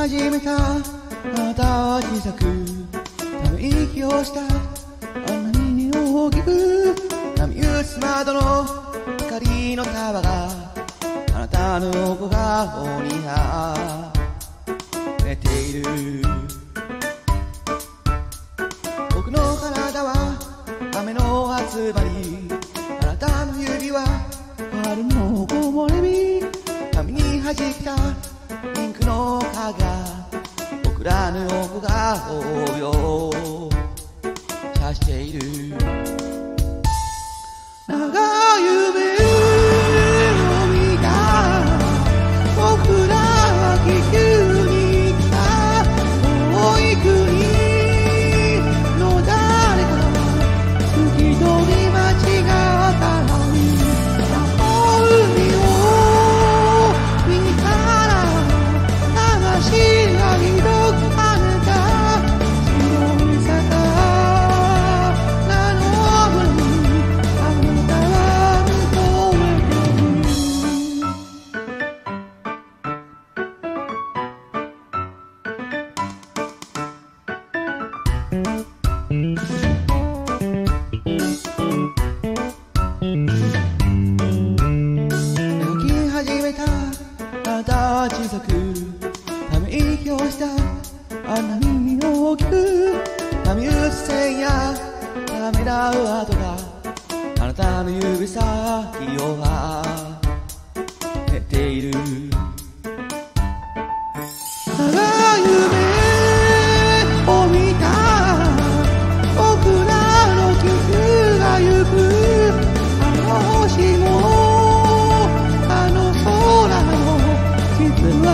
始めたあなたは小さくため息をしたあんなに大きく波打つ窓の光の束があなたの横顔に寝ている僕の体は雨の集まりあなたの指は春の木漏れ日髪に弾けたピンクの蚊が僕らの横顔を刺している長い夢を見た僕らは気球に来た遠い国の誰か突き取り間違ったのに海を見たら魂がひどく跳ねた白い魚の上にあなたは向こう動き始めたあなたは小さくため息をしたあんなに大きく波打つ線やためらう跡があなたの指先を寝ている長い夢を見た僕らの気球が行くあの星もあの空も実は